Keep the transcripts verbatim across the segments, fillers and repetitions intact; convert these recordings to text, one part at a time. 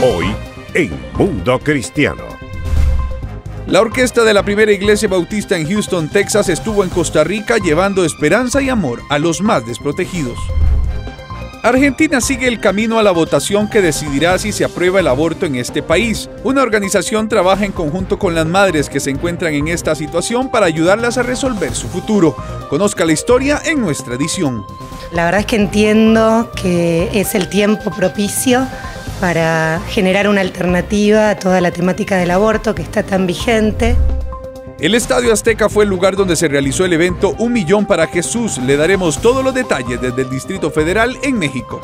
Hoy en Mundo Cristiano. La orquesta de la Primera Iglesia Bautista en Houston, Texas, estuvo en Costa Rica llevando esperanza y amor a los más desprotegidos. Argentina sigue el camino a la votación que decidirá si se aprueba el aborto en este país. Una organización trabaja en conjunto con las madres que se encuentran en esta situación para ayudarlas a resolver su futuro. Conozca la historia en nuestra edición. La verdad es que entiendo que es el tiempo propicio para generar una alternativa a toda la temática del aborto que está tan vigente. El Estadio Azteca fue el lugar donde se realizó el evento Un Millón para Jesús. Le daremos todos los detalles desde el Distrito Federal en México.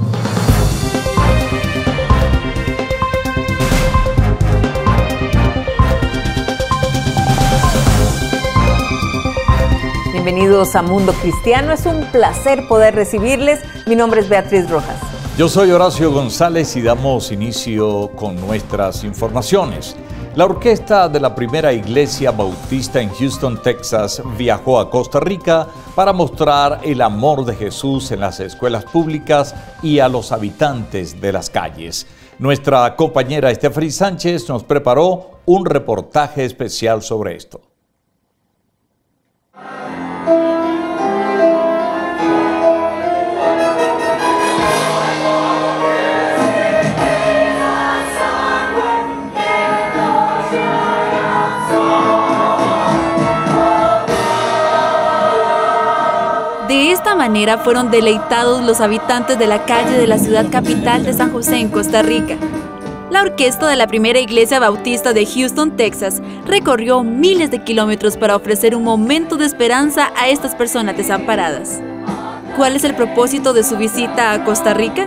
Bienvenidos a Mundo Cristiano, es un placer poder recibirles. Mi nombre es Beatriz Rojas. Yo soy Horacio González y damos inicio con nuestras informaciones. La orquesta de la Primera Iglesia Bautista en Houston, Texas, viajó a Costa Rica para mostrar el amor de Jesús en las escuelas públicas y a los habitantes de las calles. Nuestra compañera Stephanie Sánchez nos preparó un reportaje especial sobre esto. De esta manera fueron deleitados los habitantes de la calle de la ciudad capital de San José en Costa Rica. La orquesta de la Primera Iglesia Bautista de Houston, Texas, recorrió miles de kilómetros para ofrecer un momento de esperanza a estas personas desamparadas. ¿Cuál es el propósito de su visita a Costa Rica?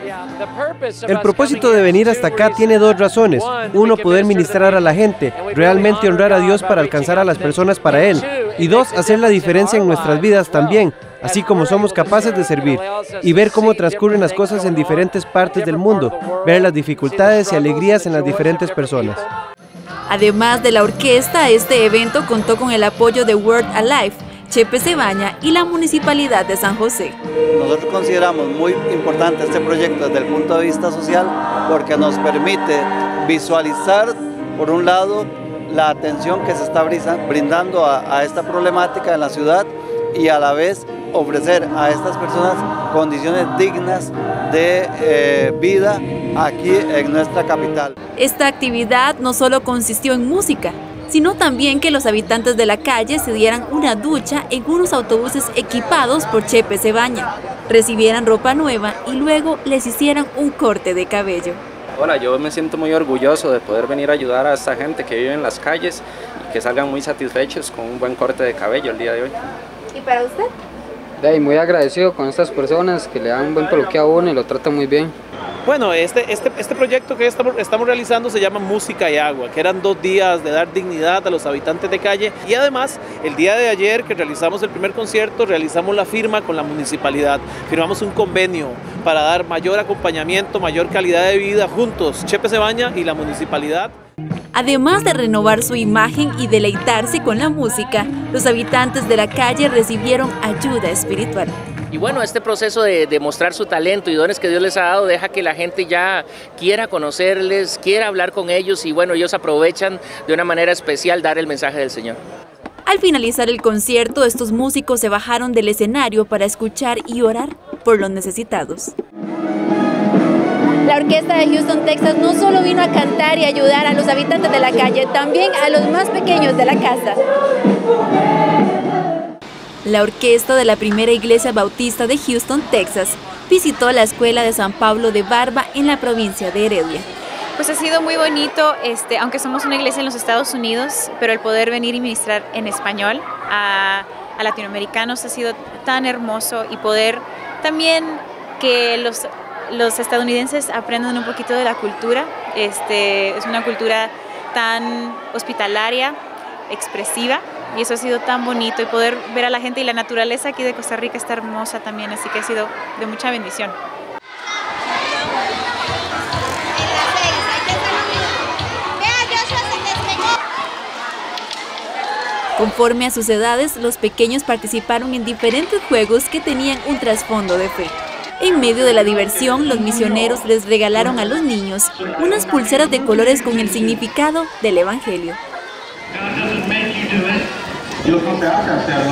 El propósito de venir hasta acá tiene dos razones. Uno, poder ministrar a la gente, realmente honrar a Dios para alcanzar a las personas para Él. Y dos, hacer la diferencia en nuestras vidas también, así como somos capaces de servir. Y ver cómo transcurren las cosas en diferentes partes del mundo, ver las dificultades y alegrías en las diferentes personas. Además de la orquesta, este evento contó con el apoyo de Word Alive, Chepe Cebaña y la Municipalidad de San José. Nosotros consideramos muy importante este proyecto desde el punto de vista social porque nos permite visualizar, por un lado, la atención que se está brindando a, a esta problemática en la ciudad y a la vez ofrecer a estas personas condiciones dignas de eh, vida aquí en nuestra capital. Esta actividad no solo consistió en música, sino también que los habitantes de la calle se dieran una ducha en unos autobuses equipados por Chepe Cebaña, recibieran ropa nueva y luego les hicieran un corte de cabello. Hola, yo me siento muy orgulloso de poder venir a ayudar a esta gente que vive en las calles y que salgan muy satisfechos con un buen corte de cabello el día de hoy. ¿Y para usted? De ahí, muy agradecido con estas personas que le dan un buen peluque a uno y lo tratan muy bien. Bueno, este, este, este proyecto que estamos, estamos realizando se llama Música y Agua, que eran dos días de dar dignidad a los habitantes de calle y además el día de ayer que realizamos el primer concierto realizamos la firma con la municipalidad, firmamos un convenio para dar mayor acompañamiento, mayor calidad de vida juntos, Chepe Cebaña y la municipalidad. Además de renovar su imagen y deleitarse con la música, los habitantes de la calle recibieron ayuda espiritual. Y bueno, este proceso de, de mostrar su talento y dones que Dios les ha dado deja que la gente ya quiera conocerles, quiera hablar con ellos y bueno, ellos aprovechan de una manera especial dar el mensaje del Señor. Al finalizar el concierto, estos músicos se bajaron del escenario para escuchar y orar por los necesitados. La orquesta de Houston, Texas no solo vino a cantar y ayudar a los habitantes de la calle, también a los más pequeños de la casa. La orquesta de la Primera Iglesia Bautista de Houston, Texas, visitó la escuela de San Pablo de Barba en la provincia de Heredia. Pues ha sido muy bonito, este, aunque somos una iglesia en los Estados Unidos, pero el poder venir y ministrar en español a, a latinoamericanos ha sido tan hermoso y poder también que los, los estadounidenses aprendan un poquito de la cultura. Este, es una cultura tan hospitalaria, expresiva, y eso ha sido tan bonito y poder ver a la gente y la naturaleza aquí de Costa Rica está hermosa también, así que ha sido de mucha bendición. Conforme a sus edades, los pequeños participaron en diferentes juegos que tenían un trasfondo de fe. En medio de la diversión, los misioneros les regalaron a los niños unas pulseras de colores con el significado del Evangelio. Dios no te hace hacerlo,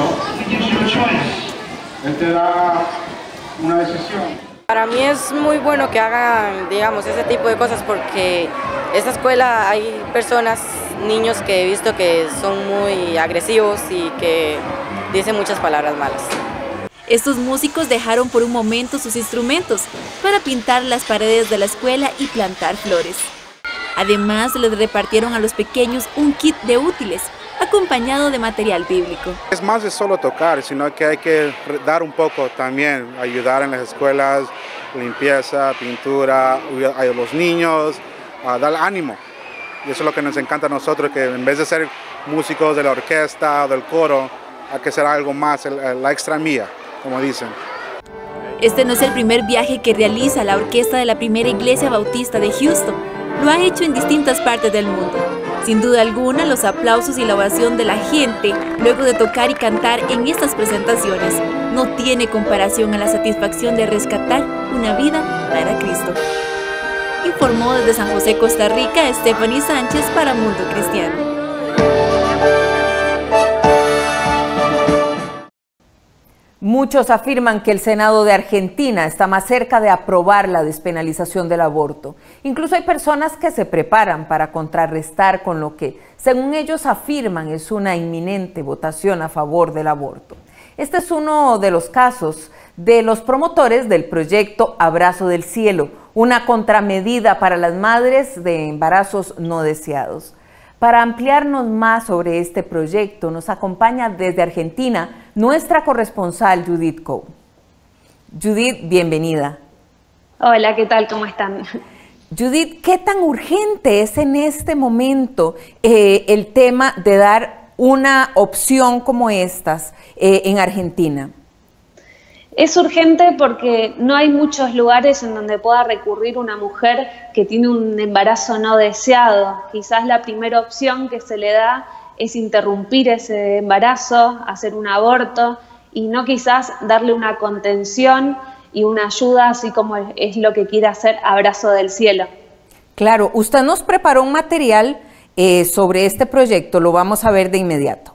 Él te da una decisión. Para mí es muy bueno que hagan, digamos, ese tipo de cosas porque esta escuela hay personas, niños que he visto que son muy agresivos y que dicen muchas palabras malas. Estos músicos dejaron por un momento sus instrumentos para pintar las paredes de la escuela y plantar flores. Además, les repartieron a los pequeños un kit de útiles, acompañado de material bíblico. Es más de solo tocar, sino que hay que dar un poco también, ayudar en las escuelas, limpieza, pintura, a los niños, a dar ánimo. Y eso es lo que nos encanta a nosotros, que en vez de ser músicos de la orquesta o del coro, hay que ser algo más, la extra mía, como dicen. Este no es el primer viaje que realiza la orquesta de la Primera Iglesia Bautista de Houston. Lo ha hecho en distintas partes del mundo. Sin duda alguna, los aplausos y la ovación de la gente luego de tocar y cantar en estas presentaciones no tiene comparación a la satisfacción de rescatar una vida para Cristo. Informó desde San José, Costa Rica, Stephanie Sánchez para Mundo Cristiano. Muchos afirman que el Senado de Argentina está más cerca de aprobar la despenalización del aborto. Incluso hay personas que se preparan para contrarrestar con lo que, según ellos afirman, es una inminente votación a favor del aborto. Este es uno de los casos de los promotores del proyecto Abrazo del Cielo, una contramedida para las madres de embarazos no deseados. Para ampliarnos más sobre este proyecto, nos acompaña desde Argentina nuestra corresponsal Judith Coe. Judith, bienvenida. Hola, ¿qué tal? ¿Cómo están? Judith, ¿qué tan urgente es en este momento eh, el tema de dar una opción como estas eh, en Argentina? Es urgente porque no hay muchos lugares en donde pueda recurrir una mujer que tiene un embarazo no deseado. Quizás la primera opción que se le da es interrumpir ese embarazo, hacer un aborto y no quizás darle una contención y una ayuda, así como es lo que quiere hacer Abrazo del Cielo. Claro, usted nos preparó un material eh, sobre este proyecto, lo vamos a ver de inmediato.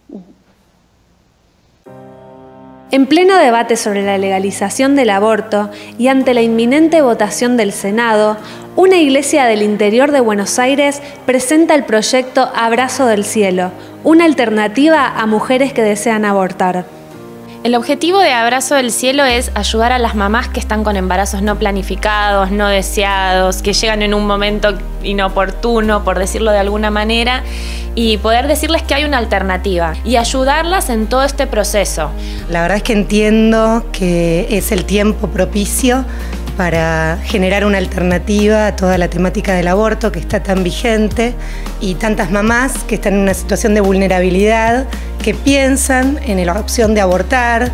En pleno debate sobre la legalización del aborto y ante la inminente votación del Senado, una iglesia del interior de Buenos Aires presenta el proyecto Abrazo del Cielo, una alternativa a mujeres que desean abortar. El objetivo de Abrazo del Cielo es ayudar a las mamás que están con embarazos no planificados, no deseados, que llegan en un momento inoportuno, por decirlo de alguna manera, y poder decirles que hay una alternativa y ayudarlas en todo este proceso. La verdad es que entiendo que es el tiempo propicio para generar una alternativa a toda la temática del aborto que está tan vigente y tantas mamás que están en una situación de vulnerabilidad, que piensan en la opción de abortar,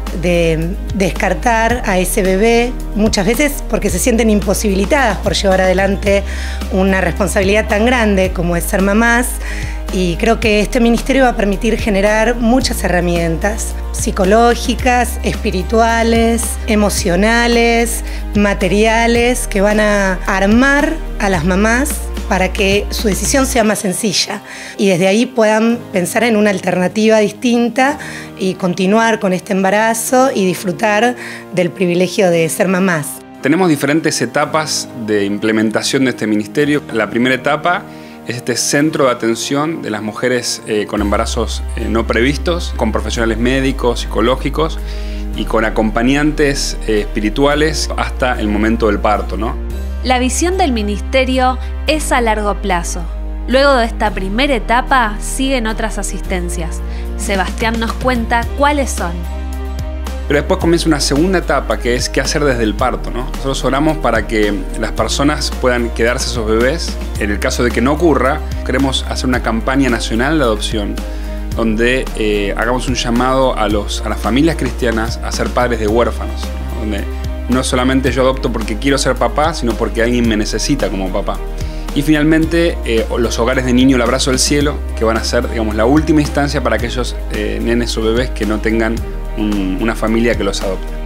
de descartar a ese bebé, muchas veces porque se sienten imposibilitadas por llevar adelante una responsabilidad tan grande como es ser mamás. Y creo que este ministerio va a permitir generar muchas herramientas psicológicas, espirituales, emocionales, materiales, que van a armar a las mamás para que su decisión sea más sencilla y desde ahí puedan pensar en una alternativa distinta y continuar con este embarazo y disfrutar del privilegio de ser mamás. Tenemos diferentes etapas de implementación de este ministerio. La primera etapa es este centro de atención de las mujeres eh, con embarazos eh, no previstos, con profesionales médicos, psicológicos y con acompañantes eh, espirituales hasta el momento del parto, ¿no? La visión del ministerio es a largo plazo. Luego de esta primera etapa siguen otras asistencias. Sebastián nos cuenta cuáles son. Pero después comienza una segunda etapa que es qué hacer desde el parto, ¿no? Nosotros oramos para que las personas puedan quedarse esos bebés. En el caso de que no ocurra, queremos hacer una campaña nacional de adopción donde eh, hagamos un llamado a, los, a las familias cristianas a ser padres de huérfanos, ¿no? Donde no solamente yo adopto porque quiero ser papá, sino porque alguien me necesita como papá. Y finalmente, eh, los hogares de niños, el Abrazo del Cielo, que van a ser, digamos, la última instancia para aquellos eh, nenes o bebés que no tengan un, una familia que los adopte.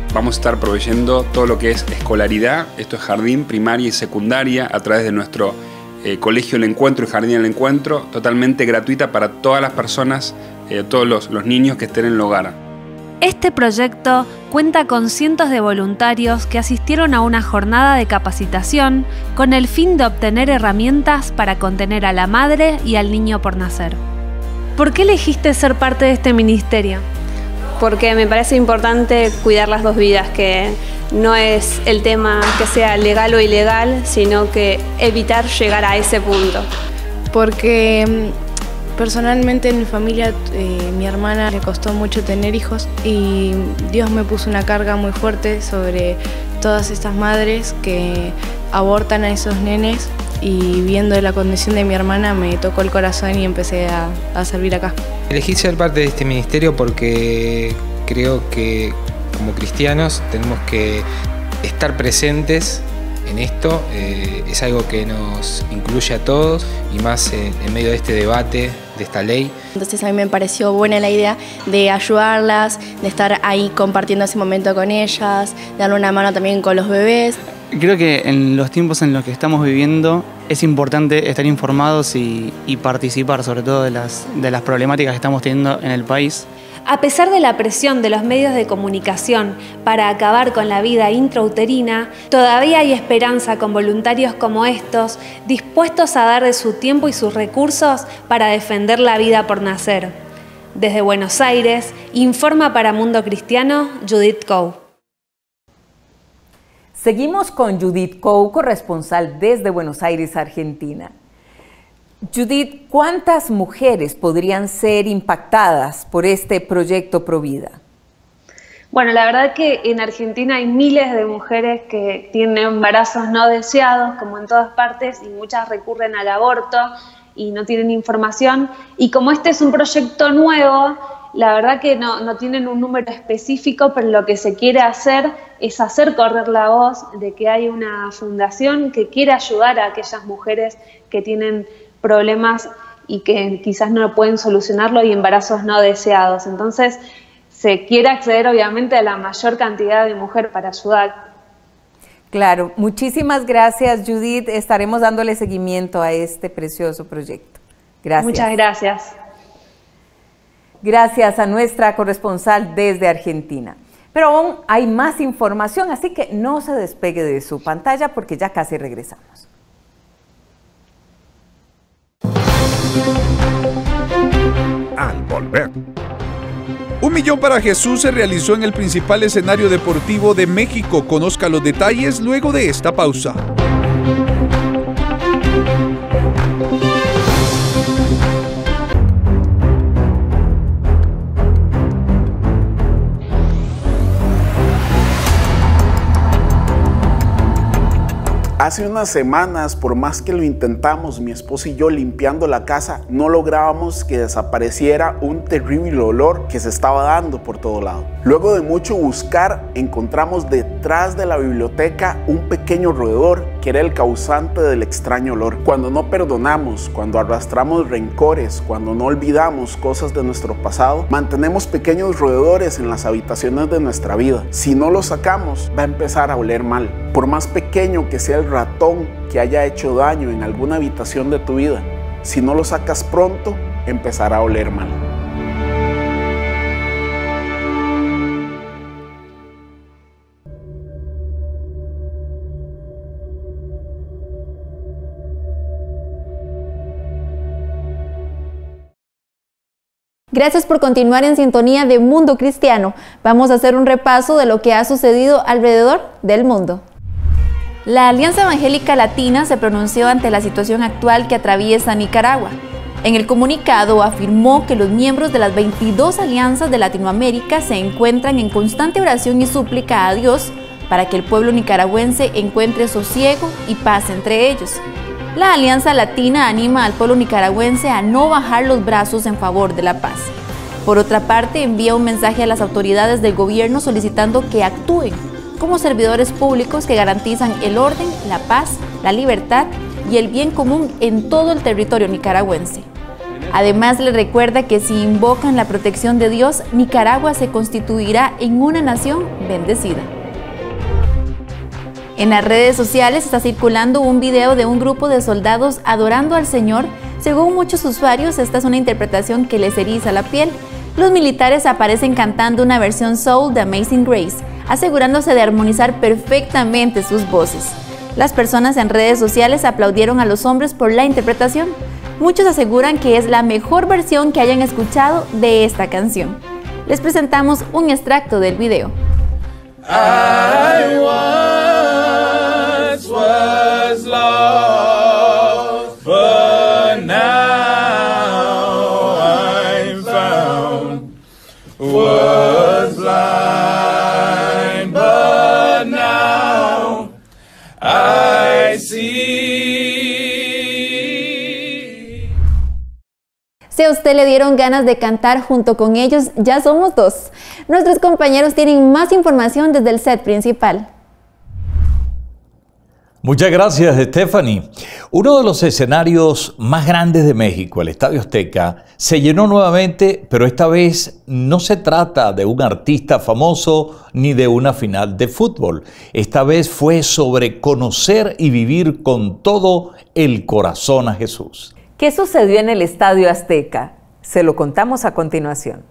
vamos a estar proveyendo todo lo que es escolaridad, esto es jardín, primaria y secundaria, a través de nuestro eh, Colegio El Encuentro y Jardín El Encuentro, totalmente gratuita para todas las personas, eh, todos los, los niños que estén en el hogar. Este proyecto cuenta con cientos de voluntarios que asistieron a una jornada de capacitación con el fin de obtener herramientas para contener a la madre y al niño por nacer. ¿Por qué elegiste ser parte de este ministerio? Porque me parece importante cuidar las dos vidas, que no es el tema que sea legal o ilegal, sino que evitar llegar a ese punto. Porque personalmente en mi familia, eh, mi hermana le costó mucho tener hijos y Dios me puso una carga muy fuerte sobre todas estas madres que abortan a esos nenes, y viendo la condición de mi hermana me tocó el corazón y empecé a, a servir acá. Elegí ser parte de este ministerio porque creo que como cristianos tenemos que estar presentes en esto. Eh, es algo que nos incluye a todos y más en, en medio de este debate de esta ley. Entonces a mí me pareció buena la idea de ayudarlas, de estar ahí compartiendo ese momento con ellas, de darle una mano también con los bebés. Creo que en los tiempos en los que estamos viviendo es importante estar informados y, y participar sobre todo de las, de las problemáticas que estamos teniendo en el país. A pesar de la presión de los medios de comunicación para acabar con la vida intrauterina, todavía hay esperanza con voluntarios como estos, dispuestos a dar de su tiempo y sus recursos para defender la vida por nacer. Desde Buenos Aires, informa para Mundo Cristiano, Judith Coe. Seguimos con Judith Coe, corresponsal desde Buenos Aires, Argentina. Judith, ¿cuántas mujeres podrían ser impactadas por este proyecto Provida? Bueno, la verdad que en Argentina hay miles de mujeres que tienen embarazos no deseados, como en todas partes, y muchas recurren al aborto y no tienen información. Y como este es un proyecto nuevo, la verdad que no, no tienen un número específico, pero lo que se quiere hacer es hacer correr la voz de que hay una fundación que quiere ayudar a aquellas mujeres que tienen problemas y que quizás no pueden solucionarlo y embarazos no deseados. Entonces, se quiere acceder obviamente a la mayor cantidad de mujeres para ayudar. Claro, muchísimas gracias, Judith. Estaremos dándole seguimiento a este precioso proyecto. Gracias. Muchas gracias. Gracias a nuestra corresponsal desde Argentina. Pero aún hay más información, así que no se despegue de su pantalla porque ya casi regresamos. Al volver. Un millón para Jesús se realizó en el principal escenario deportivo de México. Conozca los detalles luego de esta pausa. Hace unas semanas, por más que lo intentamos, mi esposa y yo limpiando la casa, no lográbamos que desapareciera un terrible olor que se estaba dando por todo lado. Luego de mucho buscar, encontramos detrás de la biblioteca un pequeño roedor que era el causante del extraño olor. Cuando no perdonamos, cuando arrastramos rencores, cuando no olvidamos cosas de nuestro pasado, mantenemos pequeños roedores en las habitaciones de nuestra vida. Si no los sacamos, va a empezar a oler mal. Por más pequeño que sea el ratón que haya hecho daño en alguna habitación de tu vida, si no lo sacas pronto, empezará a oler mal. Gracias por continuar en sintonía de Mundo Cristiano. Vamos a hacer un repaso de lo que ha sucedido alrededor del mundo. La Alianza Evangélica Latina se pronunció ante la situación actual que atraviesa Nicaragua. En el comunicado afirmó que los miembros de las veintidós alianzas de Latinoamérica se encuentran en constante oración y súplica a Dios para que el pueblo nicaragüense encuentre sosiego y paz entre ellos. La Alianza Latina anima al pueblo nicaragüense a no bajar los brazos en favor de la paz. Por otra parte, envía un mensaje a las autoridades del gobierno solicitando que actúen como servidores públicos que garantizan el orden, la paz, la libertad y el bien común en todo el territorio nicaragüense. Además, le recuerda que si invocan la protección de Dios, Nicaragua se constituirá en una nación bendecida. En las redes sociales está circulando un video de un grupo de soldados adorando al Señor. Según muchos usuarios, esta es una interpretación que les eriza la piel. Los militares aparecen cantando una versión soul de Amazing Grace, asegurándose de armonizar perfectamente sus voces. Las personas en redes sociales aplaudieron a los hombres por la interpretación. Muchos aseguran que es la mejor versión que hayan escuchado de esta canción. Les presentamos un extracto del video. I once was lost, but now I'm found. Was blind, but now I see. Si a usted le dieron ganas de cantar junto con ellos, ya somos dos. Nuestros compañeros tienen más información desde el set principal. Muchas gracias, Stephanie. Uno de los escenarios más grandes de México, el Estadio Azteca, se llenó nuevamente, pero esta vez no se trata de un artista famoso ni de una final de fútbol. Esta vez fue sobre conocer y vivir con todo el corazón a Jesús. ¿Qué sucedió en el Estadio Azteca? Se lo contamos a continuación.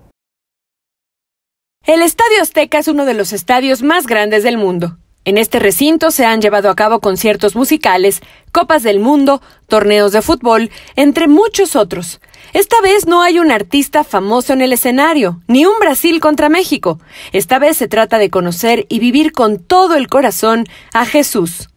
El Estadio Azteca es uno de los estadios más grandes del mundo. En este recinto se han llevado a cabo conciertos musicales, Copas del Mundo, torneos de fútbol, entre muchos otros. Esta vez no hay un artista famoso en el escenario, ni un Brasil contra México. Esta vez se trata de conocer y vivir con todo el corazón a Jesús.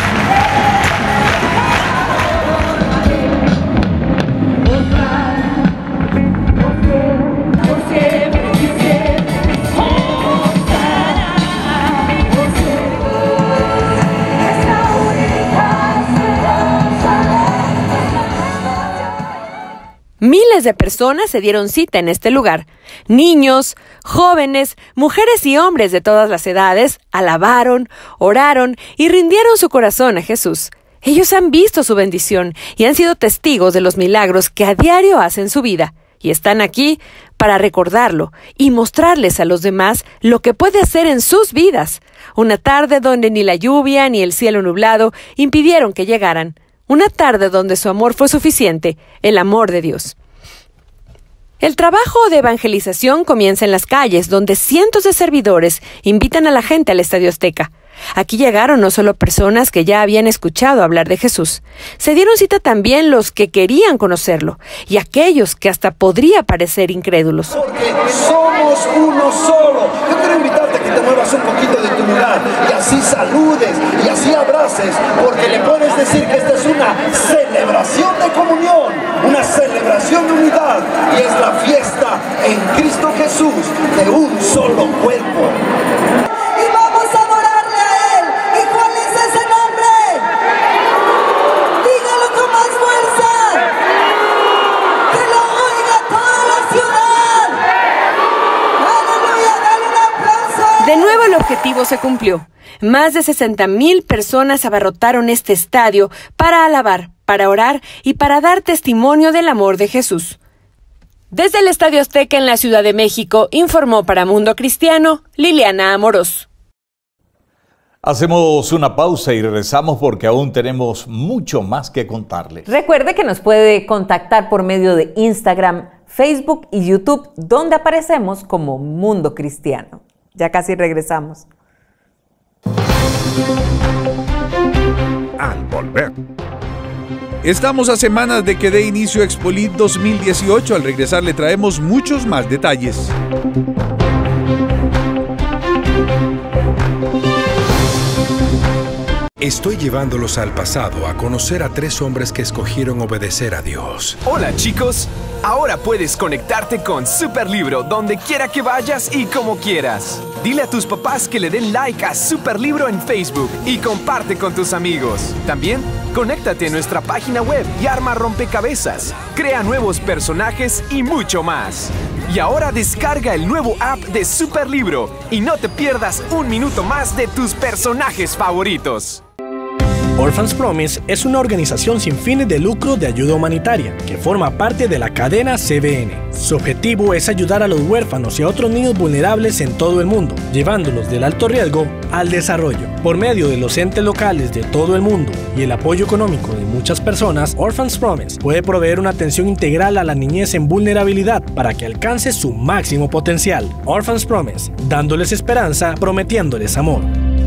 Miles de personas se dieron cita en este lugar. Niños, jóvenes, mujeres y hombres de todas las edades alabaron, oraron y rindieron su corazón a Jesús. Ellos han visto su bendición y han sido testigos de los milagros que a diario hacen su vida. Y están aquí para recordarlo y mostrarles a los demás lo que puede hacer en sus vidas. Una tarde donde ni la lluvia ni el cielo nublado impidieron que llegaran. Una tarde donde su amor fue suficiente, el amor de Dios. El trabajo de evangelización comienza en las calles, donde cientos de servidores invitan a la gente al Estadio Azteca. Aquí llegaron no solo personas que ya habían escuchado hablar de Jesús, se dieron cita también los que querían conocerlo y aquellos que hasta podría parecer incrédulos. Porque somos uno solo. Yo quiero invitarte a que te muevas un poquito de tu lugar y así saludes y así abraces, porque le puedes decir que esta es una celebración de comunión, una celebración de unidad y es la fiesta en Cristo Jesús de un solo cuerpo. De nuevo el objetivo se cumplió. Más de sesenta mil personas abarrotaron este estadio para alabar, para orar y para dar testimonio del amor de Jesús. Desde el Estadio Azteca en la Ciudad de México, informó para Mundo Cristiano, Liliana Amorós. Hacemos una pausa y regresamos porque aún tenemos mucho más que contarles. Recuerde que nos puede contactar por medio de Instagram, Facebook y YouTube, donde aparecemos como Mundo Cristiano. Ya casi regresamos. Al volver. Estamos a semanas de que dé inicio Expolit dos mil dieciocho. Al regresar le traemos muchos más detalles. Estoy llevándolos al pasado a conocer a tres hombres que escogieron obedecer a Dios. Hola chicos, ahora puedes conectarte con Superlibro donde quiera que vayas y como quieras. Dile a tus papás que le den like a Superlibro en Facebook y comparte con tus amigos. También, conéctate a nuestra página web y arma rompecabezas, crea nuevos personajes y mucho más. Y ahora descarga el nuevo app de Superlibro y no te pierdas un minuto más de tus personajes favoritos. Orphans Promise es una organización sin fines de lucro de ayuda humanitaria que forma parte de la cadena C B N. Su objetivo es ayudar a los huérfanos y a otros niños vulnerables en todo el mundo, llevándolos del alto riesgo al desarrollo. Por medio de los entes locales de todo el mundo y el apoyo económico de muchas personas, Orphans Promise puede proveer una atención integral a la niñez en vulnerabilidad para que alcance su máximo potencial. Orphans Promise, dándoles esperanza, prometiéndoles amor.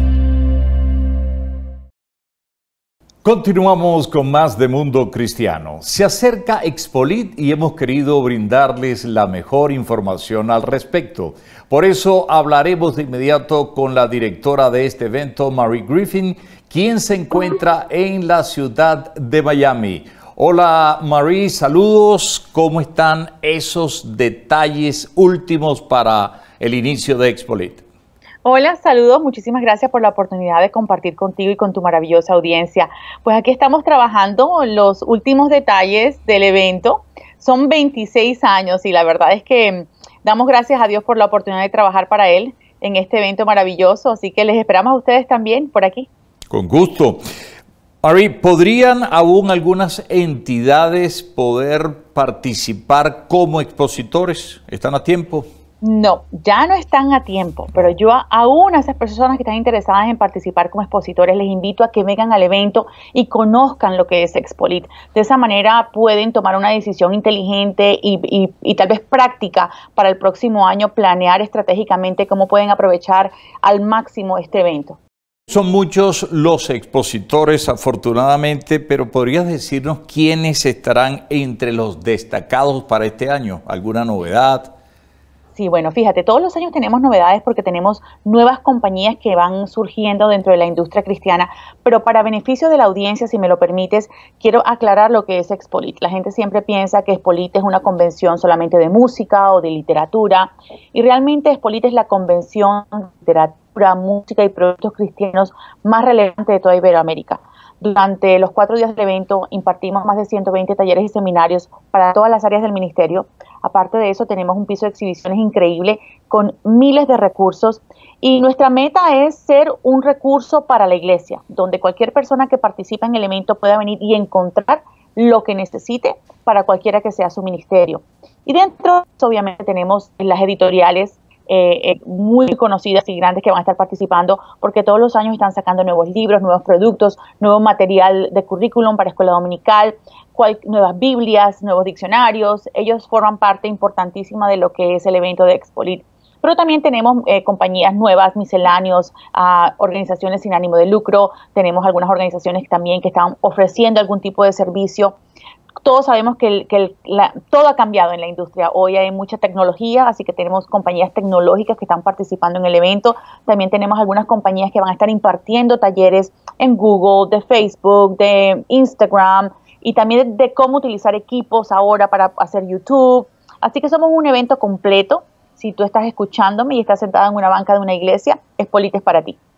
Continuamos con más de Mundo Cristiano. Se acerca Expolit y hemos querido brindarles la mejor información al respecto. Por eso hablaremos de inmediato con la directora de este evento, Marie Griffin, quien se encuentra en la ciudad de Miami. Hola Marie, saludos. ¿Cómo están esos detalles últimos para el inicio de Expolit? Hola, saludos, muchísimas gracias por la oportunidad de compartir contigo y con tu maravillosa audiencia. Pues aquí estamos trabajando los últimos detalles del evento. Son veintiséis años y la verdad es que damos gracias a Dios por la oportunidad de trabajar para Él en este evento maravilloso. Así que les esperamos a ustedes también por aquí. Con gusto. Marie, ¿podrían aún algunas entidades poder participar como expositores? ¿Están a tiempo? No, ya no están a tiempo, pero yo a, aún a esas personas que están interesadas en participar como expositores les invito a que vengan al evento y conozcan lo que es Expolit. De esa manera pueden tomar una decisión inteligente y, y, y tal vez práctica para el próximo año, planear estratégicamente cómo pueden aprovechar al máximo este evento. Son muchos los expositores, afortunadamente, pero ¿podrías decirnos quiénes estarán entre los destacados para este año? ¿Alguna novedad? Sí, bueno, fíjate, todos los años tenemos novedades porque tenemos nuevas compañías que van surgiendo dentro de la industria cristiana, pero para beneficio de la audiencia, si me lo permites, quiero aclarar lo que es Expolit. La gente siempre piensa que Expolit es una convención solamente de música o de literatura, y realmente Expolit es la convención de literatura, música y productos cristianos más relevante de toda Iberoamérica. Durante los cuatro días del evento impartimos más de ciento veinte talleres y seminarios para todas las áreas del ministerio. Aparte de eso, tenemos un piso de exhibiciones increíble con miles de recursos y nuestra meta es ser un recurso para la iglesia, donde cualquier persona que participa en el evento pueda venir y encontrar lo que necesite para cualquiera que sea su ministerio. Y dentro, obviamente, tenemos las editoriales Eh, eh, muy conocidas y grandes que van a estar participando porque todos los años están sacando nuevos libros, nuevos productos, nuevo material de currículum para escuela dominical, cual, nuevas Biblias, nuevos diccionarios. Ellos forman parte importantísima de lo que es el evento de Expolit. Pero también tenemos eh, compañías nuevas, misceláneos, uh, organizaciones sin ánimo de lucro, tenemos algunas organizaciones también que están ofreciendo algún tipo de servicio. Todos sabemos que, el, que el, la, todo ha cambiado en la industria. Hoy hay mucha tecnología, así que tenemos compañías tecnológicas que están participando en el evento. También tenemos algunas compañías que van a estar impartiendo talleres en Google, de Facebook, de Instagram y también de, de cómo utilizar equipos ahora para hacer YouTube. Así que somos un evento completo. Si tú estás escuchándome y estás sentada en una banca de una iglesia, Expolit es para ti.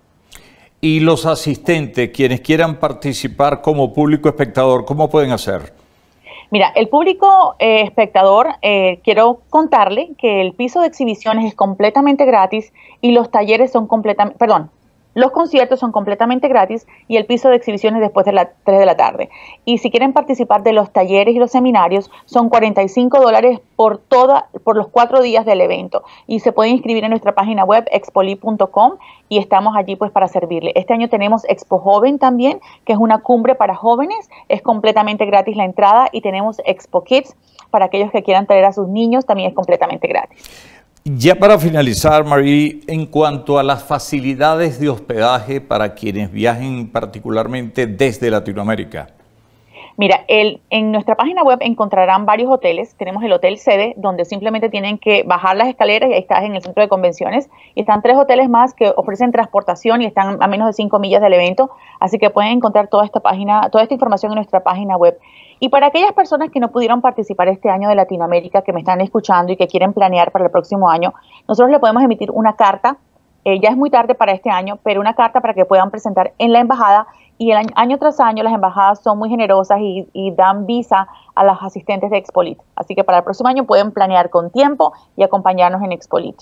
Y los asistentes, quienes quieran participar como público espectador, ¿cómo pueden hacer? Mira, el público eh, espectador, eh, quiero contarle que el piso de exhibiciones es completamente gratis y los talleres son completamente, perdón, los conciertos son completamente gratis y el piso de exhibiciones después de las tres de la tarde. Y si quieren participar de los talleres y los seminarios, son cuarenta y cinco dólares por, toda, por los cuatro días del evento. Y se pueden inscribir en nuestra página web, expolit punto com, y estamos allí pues para servirle. Este año tenemos Expo Joven también, que es una cumbre para jóvenes. Es completamente gratis la entrada. Y tenemos Expo Kids, para aquellos que quieran traer a sus niños, también es completamente gratis. Ya para finalizar, Marie, en cuanto a las facilidades de hospedaje para quienes viajen particularmente desde Latinoamérica. Mira, el, en nuestra página web encontrarán varios hoteles. Tenemos el Hotel Sede, donde simplemente tienen que bajar las escaleras y ahí estás en el centro de convenciones. Y están tres hoteles más que ofrecen transportación y están a menos de cinco millas del evento. Así que pueden encontrar toda esta página, toda esta información en nuestra página web. Y para aquellas personas que no pudieron participar este año de Latinoamérica, que me están escuchando y que quieren planear para el próximo año, nosotros le podemos emitir una carta. Eh, ya es muy tarde para este año, pero una carta para que puedan presentar en la embajada. Y el año, año tras año las embajadas son muy generosas y, y dan visa a los asistentes de Expolit. Así que para el próximo año pueden planear con tiempo y acompañarnos en Expolit.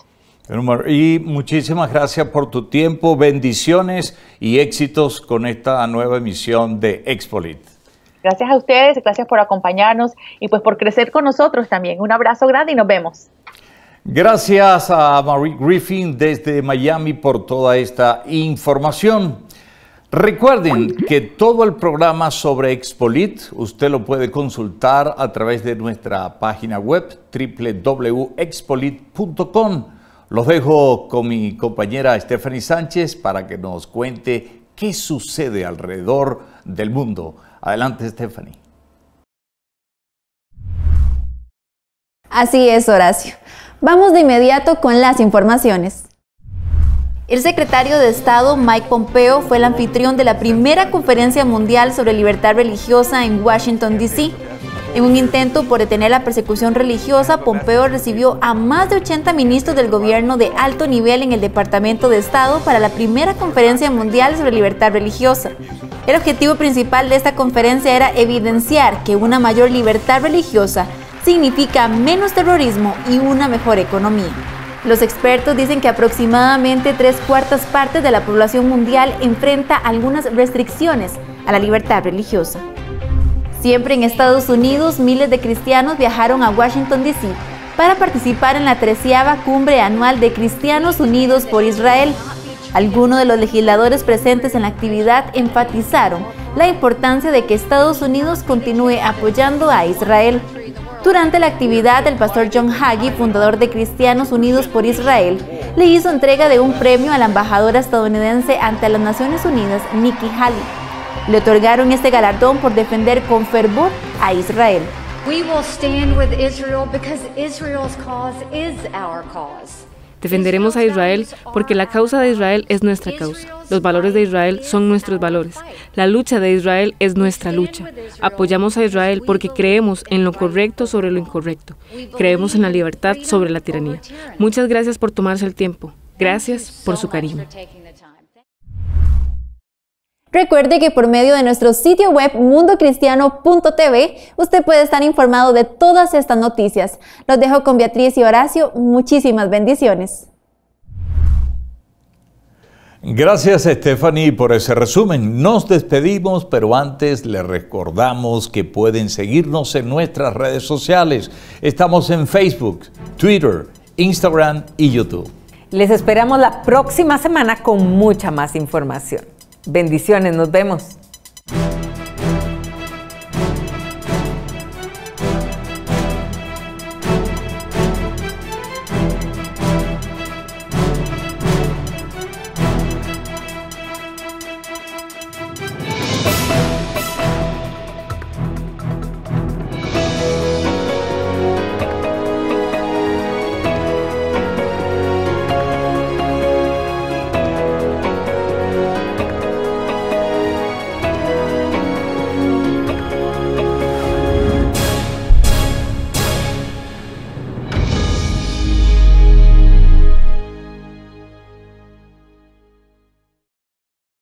Y muchísimas gracias por tu tiempo, bendiciones y éxitos con esta nueva emisión de Expolit. Gracias a ustedes, gracias por acompañarnos y pues por crecer con nosotros también. Un abrazo grande y nos vemos. Gracias a Marie Griffin desde Miami por toda esta información. Recuerden que todo el programa sobre Expolit usted lo puede consultar a través de nuestra página web doble u doble u doble u punto expolit punto com. Los dejo con mi compañera Stephanie Sánchez para que nos cuente qué sucede alrededor del mundo. Adelante, Stephanie. Así es, Horacio. Vamos de inmediato con las informaciones. El secretario de Estado Mike Pompeo fue el anfitrión de la primera conferencia mundial sobre libertad religiosa en Washington, D C En un intento por detener la persecución religiosa, Pompeo recibió a más de ochenta ministros del gobierno de alto nivel en el Departamento de Estado para la primera conferencia mundial sobre libertad religiosa. El objetivo principal de esta conferencia era evidenciar que una mayor libertad religiosa significa menos terrorismo y una mejor economía. Los expertos dicen que aproximadamente tres cuartas partes de la población mundial enfrenta algunas restricciones a la libertad religiosa. Siempre en Estados Unidos, miles de cristianos viajaron a Washington, D C para participar en la treceava cumbre anual de Cristianos Unidos por Israel. Algunos de los legisladores presentes en la actividad enfatizaron la importancia de que Estados Unidos continúe apoyando a Israel. Durante la actividad, el pastor John Hagee, fundador de Cristianos Unidos por Israel, le hizo entrega de un premio a la embajadora estadounidense ante las Naciones Unidas, Nikki Haley. Le otorgaron este galardón por defender con fervor a Israel. We will stand with Israel because Israel's cause is our cause. Defenderemos a Israel porque la causa de Israel es nuestra causa. Los valores de Israel son nuestros valores. La lucha de Israel es nuestra lucha. Apoyamos a Israel porque creemos en lo correcto sobre lo incorrecto. Creemos en la libertad sobre la tiranía. Muchas gracias por tomarse el tiempo. Gracias por su cariño. Recuerde que por medio de nuestro sitio web mundo cristiano punto t v usted puede estar informado de todas estas noticias. Los dejo con Beatriz y Horacio. Muchísimas bendiciones. Gracias, Stephanie, por ese resumen. Nos despedimos, pero antes les recordamos que pueden seguirnos en nuestras redes sociales. Estamos en Facebook, Twitter, Instagram y YouTube. Les esperamos la próxima semana con mucha más información. Bendiciones, nos vemos.